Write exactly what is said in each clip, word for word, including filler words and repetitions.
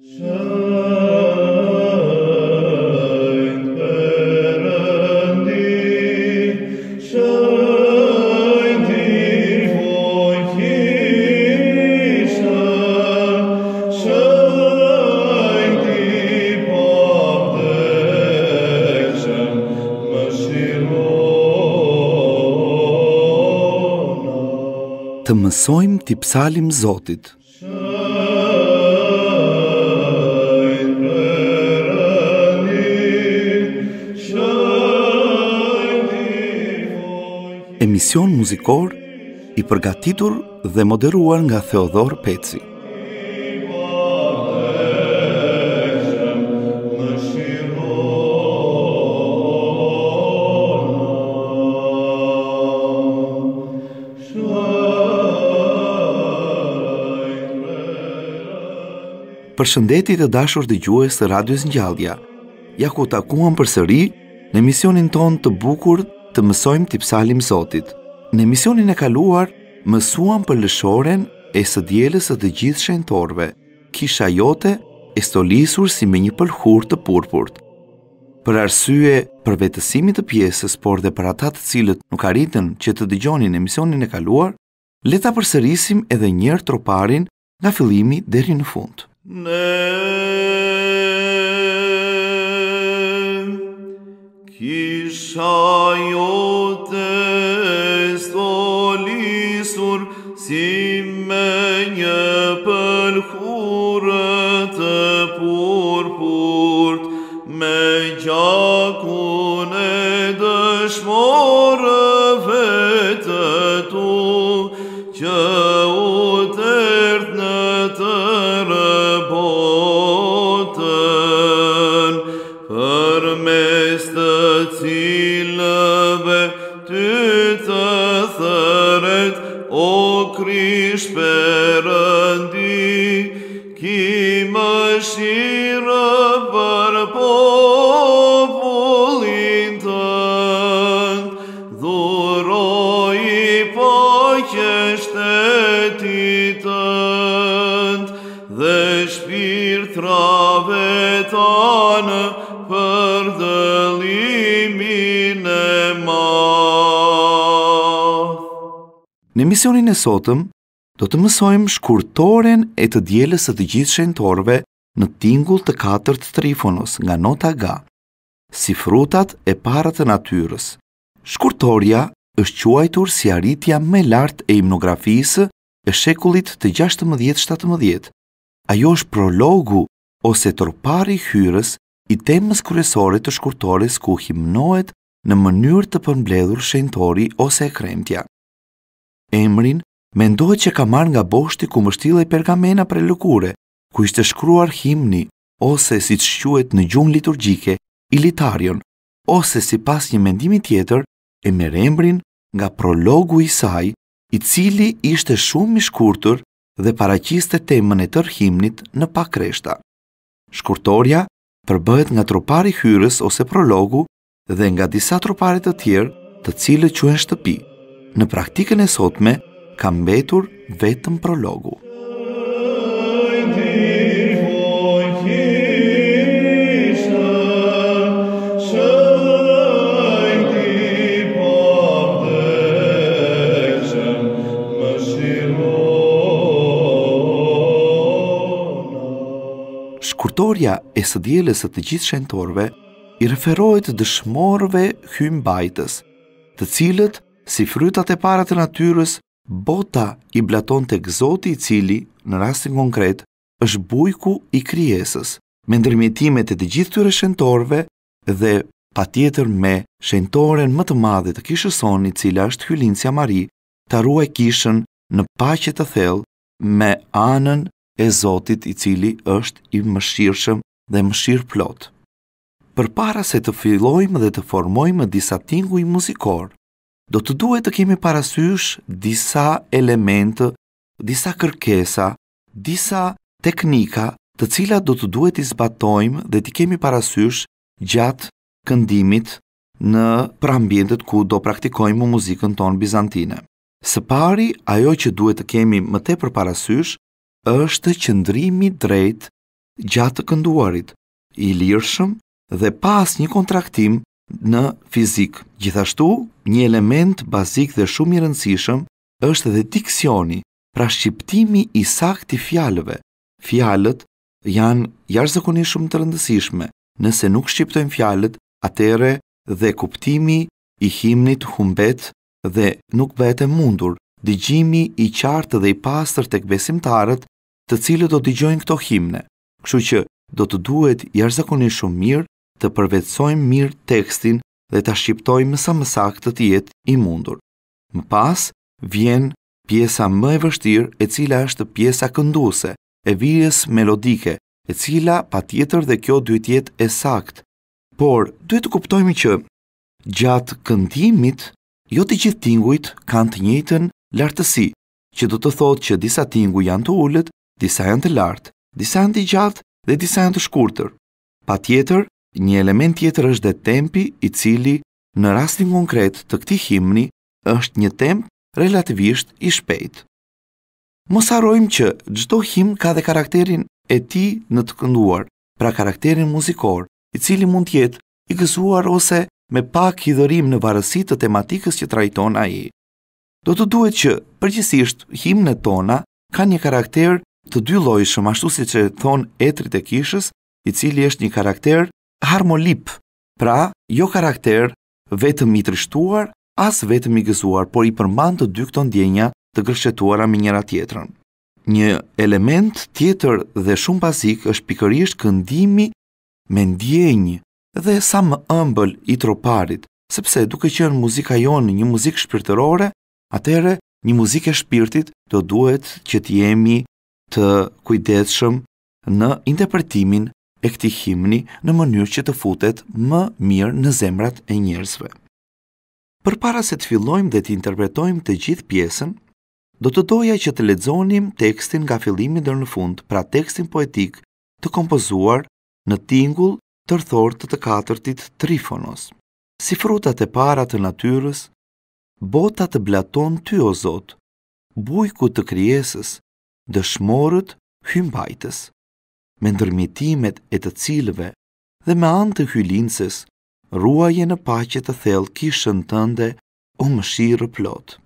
Të mësojmë t'i psalim Zotit. Emision muzikor i përgatitur dhe moderuar nga Theodor Peci. Përshëndetje të dashur dëgjues të Radios Ngjallja. Ja ku takuam përsëri në emisionin ton të bukur të mësojmë t'i psalim Zotit. Në emisionin e kaluar mësuam për lëshoren e së dielës së të gjithë shenjtorëve. Kisha jote e stolisur si me një pëlhur të purpurt. Për arsye për vetësimit të pjesës, por dhe për ata të cilët nuk arritën që të dëgjonin emisionin e kaluar, le ta përsërisim edhe një herë troparin nga fillimi deri në fund. Ne kisha jote stolisur si me një pëlhurë të purpurt, me gjakun e dëshmorëve të tu, që u tërt në tërë botën, përmes të cilëve ty të thëret, o Krisht Perëndi, ki mëshirë për popullin tënd, dhuroj paqe shtetit tënd, dhe shpirtrave tanë për dëllimin e madh. Në emisionin e sotëm, do të mësojmë shkurtoren e të dielës së të gjithë shenjtorëve në tingull të katërt Trifonos nga nota Ga, si frutat e para të natyrës. Shkurtoria është quajtur si arritja më e lartë e himnografisë e shekullit të gjashtëmbëdhjetë shtatëmbëdhjetë. Ajo është prologu ose tropari i hyrës i temës kryesore të shkurtores, ku himnohet në mënyrë të përmbledhur shenjtori ose e kremtja. Emrin mendohet që ka marrë nga boshti ku mbështillej pergamena për lëkure, ku ishte shkruar himni, ose siç quhet në gjuhën liturgjike, ilitarion, ose sipas një mendimi tjetër, e merr emrin nga prologu i saj, i cili ishte shumë i shkurtër dhe paraqiste temën e tërë himnit në pak kreshta. Shkurtoria përbëhet nga tropari i hyrës ose prologu dhe nga disa tropare të tjerë, të cilët quhen shtëpi. Në praktikën e sotme ka mbetur vetëm prologu. Shkurtoria e së dielës së të gjithë shenjtorëve i referohet dëshmorëve hymbajtës, të cilët, si frytat e para të natyrës, bota i blaton tek Zoti, i cili, në rastin konkret, është bujku i krijesës, me ndërmjetimet e të gjithë tyre shenjtorëve dhe patjetër me shenjtoren më të madhe të kishës sonë, i cila është Hylincja Mari, ta ruaj kishën në paqe të thellë me anën e Zotit, i cili është i mëshirshëm dhe mëshirëplot. Përpara se të fillojmë dhe të formojmë disa tinguj muzikor, do të duhet të kemi parasysh disa elemente, disa kërkesa, disa teknika, të cilat do të duhet i zbatojmë dhe t'i kemi parasysh gjatë këndimit në për ambientet ku do praktikojmë muzikën tonë bizantine. Së pari, ajo që duhet të kemi më tepër parasysh është qëndrimi drejt gjatë të kënduarit, i lirshëm dhe pas një kontraktim në fizik. Gjithashtu, një element bazik dhe shumë i rëndësishëm është edhe diksioni, pra shqiptimi i saktë i fjalëve. Fjalët janë jashtëzakonisht shumë të rëndësishme. Nëse nuk shqiptojmë fjalët, atëherë dhe kuptimi i himnit humbet dhe nuk bëhet e mundur dëgjimi i qartë dhe i pastër tek besimtarët, të cilët do dëgjojnë këto himne. Kështu që do të duhet jashtëzakonisht shumë mirë të përvetësojmë mirë tekstin dhe ta shqiptojmë sa më saktë të jetë i mundur. Më pas vjen pjesa më e vështirë, e cila është pjesa kënduese, e vijës melodike, e cila patjetër dhe kjo duhet jetë e saktë. Por duhet të kuptojmë që gjatë këndimit, jo të gjithë tingujt kanë të njëjtën lartësi, që do të thotë që disa tinguj janë të ulët, disa janë të lartë, disa janë të gjatë dhe disa janë të shkurtër. Patjetër, një element tjetër është dhe tempi, i cili në rastin konkret të këtij himni është një temp relativisht i shpejtë. Mos harrojmë që çdo himn ka dhe karakterin e tij në të kënduar, pra karakterin muzikor, i cili mund të jetë i gëzuar ose me pak hidhërim në varësi të tematikës që trajton ai. Do të duhet që përgjithsisht himnet tona kanë një karakter të dy llojshëm, ashtu siç e thon Etrit e Kishës, i cili është një karakter harmonip, pra jo karakter vetëm i trishtuar, as vetëm i gëzuar, por i përmban të dy këto ndjenja të gërshetuara me njëra tjetrën. Një element tjetër dhe shumë bazik është pikërisht këndimi me ndjenjë dhe sa më ëmbël i troparit, sepse duke qenë muzika jonë një muzikë shpirtërore, atëherë një muzikë e shpirtit do duhet që të jemi të kujdesshëm në interpretimin e këtij himni në mënyrë që të futet më mirë në zemrat e njerëzve. Përpara se të fillojmë dhe të interpretojmë të gjithë pjesën, do të doja që të lexonim tekstin nga fillimi deri në fund, pra tekstin poetik të kompozuar në tingull tërthor të të katërtit trifonos. Si frutat e para të natyrës, bota të blaton ty o Zot, bujku të krijesës, dëshmorët hymbajtës, me ndërmjetimet e të cilëve dhe me anë të hylinces, ruaje në paqe të thellë kishën tënde, o mëshirë plot.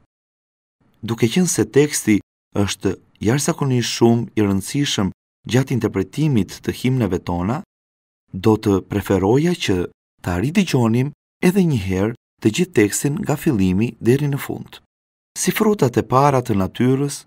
Duke qenë se teksti është jashtëzakonisht shumë i rëndësishëm gjatë interpretimit të himneve tona, do të preferoja që ta ridëgjonim edhe një herë të gjithë tekstin nga fillimi deri në fund. Si frutat e para të natyrës,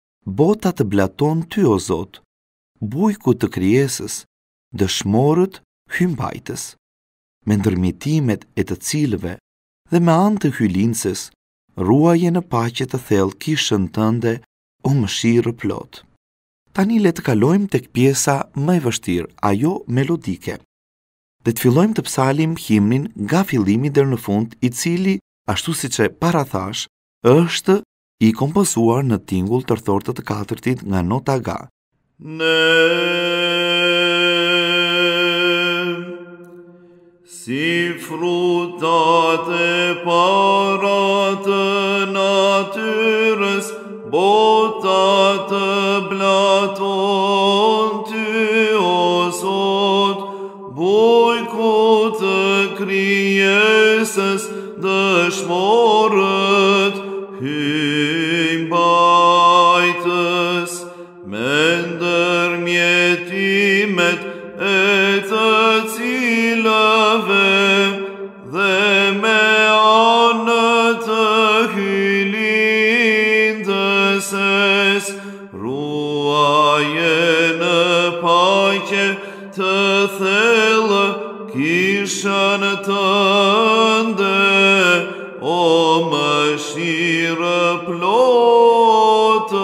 bota të blaton ty o Zot, bujku të krijesës, dëshmorët hymbajtës, me ndërmjetimet e të cilëve dhe me anë të hylinces, ruaje në paqe të thellë kishën tënde, o mëshirë plot. Tani le të kalojmë tek pjesa më e vështirë, ajo melodike. Dhe të fillojmë të psalim himnin nga fillimi deri në fund, i cili, ashtu siç e parathash, është i kompozuar në tingull tërthor të të katërtit nga nota ga. Ne si frutat e para të natyrës, bota të blaton ty o Zot, bujku të krijesës, dëshmorët hymbajtës, me ndërmjetimet e të cilëve dhe me anë të hylindëses, ruaje në paqe të thellë kishën tënde, o mëshirë plotë.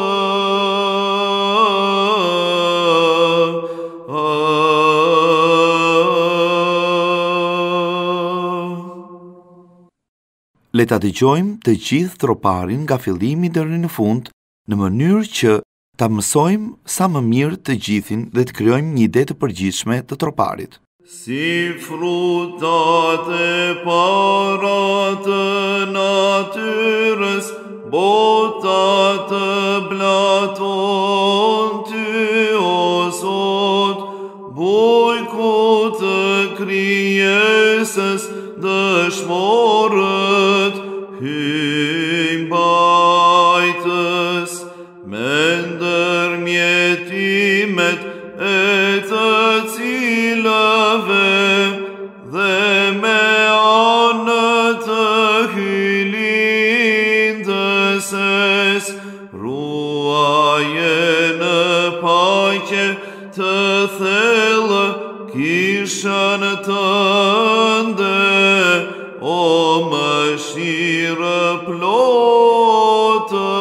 Le ta dëgjojmë të gjithë troparin nga fillimi deri në fund, në mënyrë që ta mësojmë sa më mirë të gjithin dhe të krijojmë një ide të përgjithshme të troparit. Si frutat e para të natyrës, bota të blaton ty o Zot, Bujku të krijesës dëshmorët, hyj mbajtës me ndërmjetimet e të cilëve dhe me anë të hylindëses, ruaje në paqe të thellë kishën tënde, o mëshirë plotë.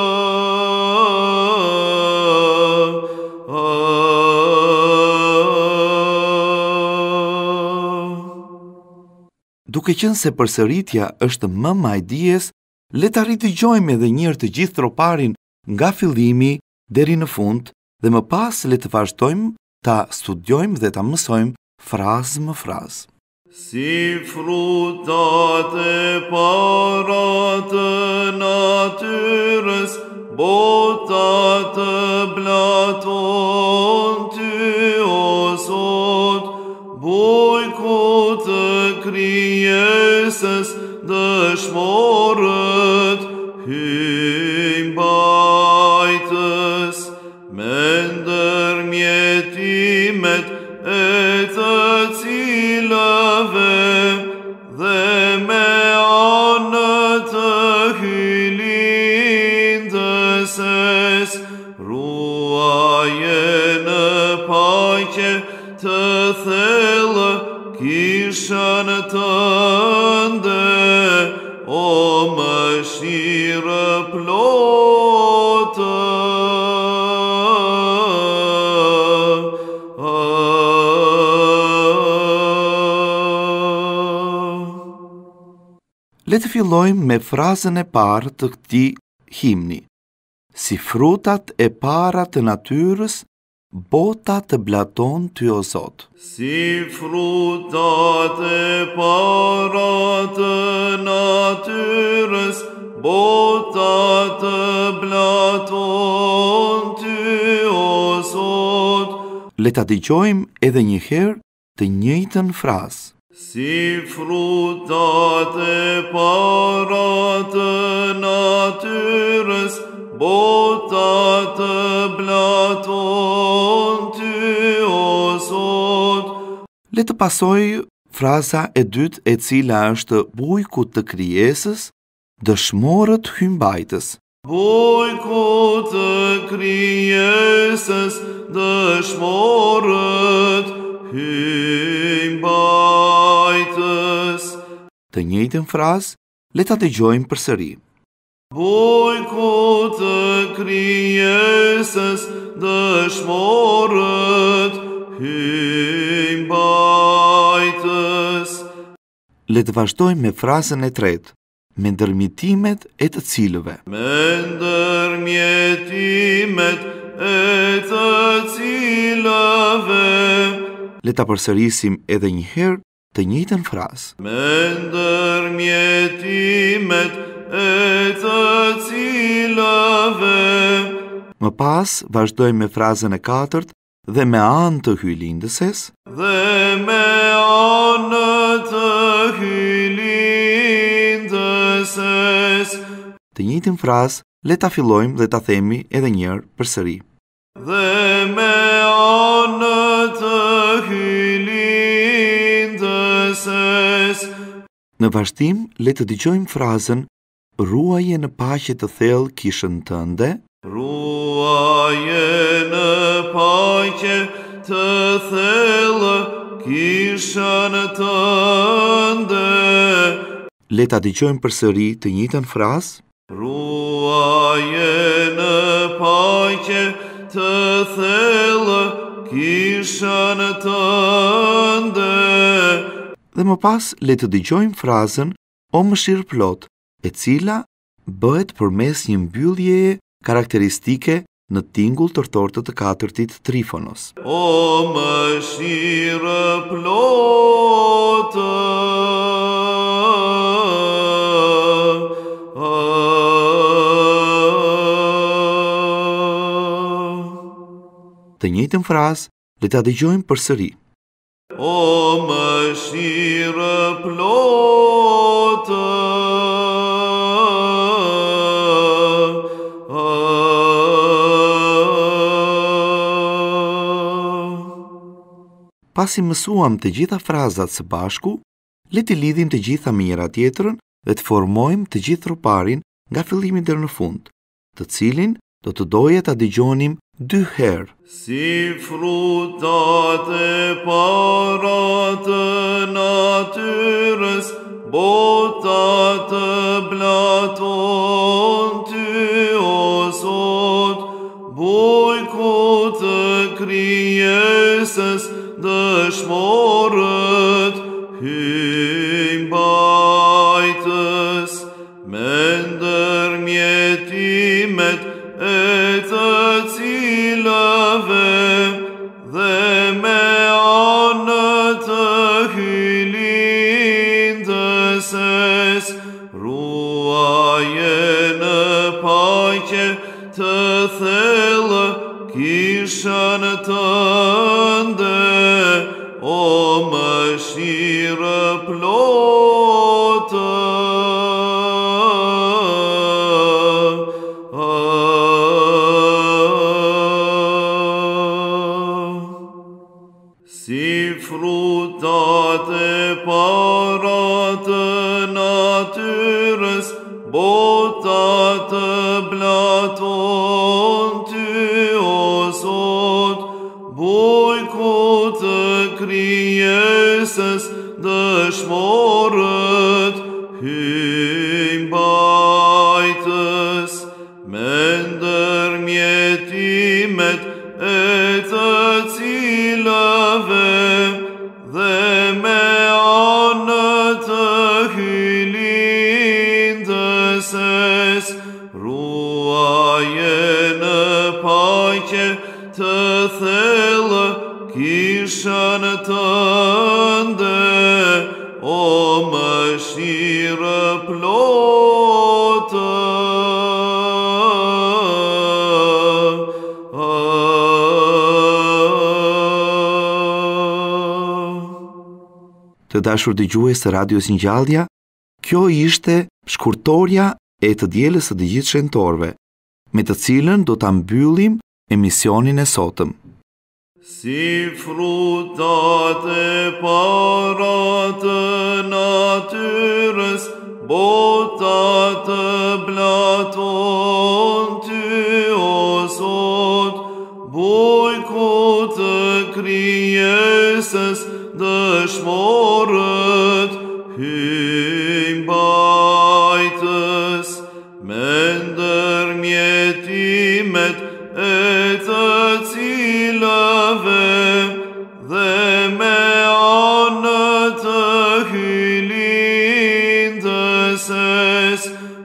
Duke qenë se përsëritja është më majdies, le ta ridëgjojmë edhe një herë të gjithë troparin nga fillimi deri në fund dhe më pas le të vazhdojmë ta studiojmë dhe ta mësojmë frazë më frazë. Si frutat e para të natyrës, bota të blaton ty, o Zot, bujku të krijesës dëshmorët, hyj mbajtës me ndërmjetimet e të cilëve dhe me anë të hylindëses, ruaje në paqe të thellë kishën tënde, o mëshirë plotë. Le të fillojmë me frazën e parë të këtij himni. Si frutat e para të natyrës, bota të blaton ty, o Zot. Si frutat e para të natyrës, bota të blaton ty, o Zot. Le ta dëgjojmë edhe një herë të njëjtën frazë. Si frutat e para të natyrës, bota të blaton ty, o Zot. Le të pasoj fraza e dytë, e cila është bujku të krijesës, dëshmorët hyj mbajtës. Bujku të krijesës dëshmorët, hyj mbajtës. Të njëjtën frazë le ta dëgjojmë përsëri. Bujku të krijesës dëshmorët, hyj mbajtës. Le të vazhdojmë me frazën e tretë, me ndërmjetimet e të cilëve. Me ndërmjetimet e të cilëve. Le ta përsërisim edhe një herë të njëjtën frazë. Me ndërmjetimet e të cilëve. Më pas vazhdojmë me frazën e katërt dhe me anë të hylindëses. Dhe me anë të hylindëses. Të njëjtën frazë le ta fillojmë dhe ta themi edhe një herë përsëri. Dhe me anë të hylindëses. Në vazhdim le të dëgjojmë frazën ruaje në paqe të thellë kishën tënde. Ruaje në paqe të thellë kishën tënde. Le ta dëgjojmë përsëri të njëjtën frazë. Ruaje në paqe të thellë kishën tënde. Dhe më pas le të dëgjojmë frazën o mëshirë plot, e cila bëhet përmes një mbylljeje karakteristike në tingull tërtor të të katërtit trifonos. O mëshirë plotë. Të njëjtën frazë Le ta dëgjojmë përsëri. O mëshirë plotë, Pasi mësuam të gjitha frazat së bashku, le të lidhim të gjitha me njëra tjetrën dhe të formojmë të gjithë troparin nga fillimi deri në fund, të cilin do të doja ta dëgjonim dy herë. Si frutat e para të natyrës, botat të blaton ty, o Zot, bujku të krijesës, dëshmorët hymbajtës, me ndërmjetimet e të cilëve dhe me anë të hylindëses, ruaje në paqe të thellë kishën tënde, o mëshirë plotë. Si frutat e para të natyrës, botat të blaton ty, o Zot, bujku të krijesës, dëshmorët hymbajtës, me ndërmjetimet e të cilëve dhe me anë të hylindëses, ruaje në paqe të thellë kishën tënde, o mëshirë plotë. Të dashur dëgjues të Radios Ngjallja, kjo ishte shkurtorja e të dielës së të gjithë shenjtorëve, me të cilën do ta mbyllim emisionin e sotëm. Si frutat e para të natyrës, botat të blaton ty, o Zot, bujku të krijesës, dëshmorët hymbajtës, me ndërmjetimet e të cilëve dhe me anë të hylindëses,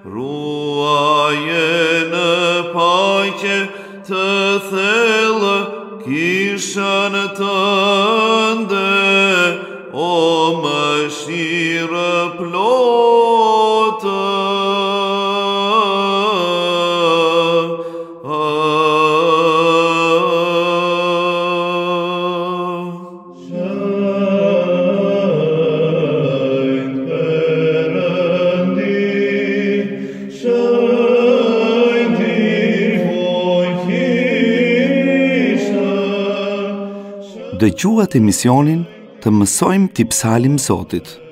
ruaje në paqe të thellë kishën tënde, o mëshirë plotë. Dëgjuat emisionin të mësojmë t'i psalim Zotit.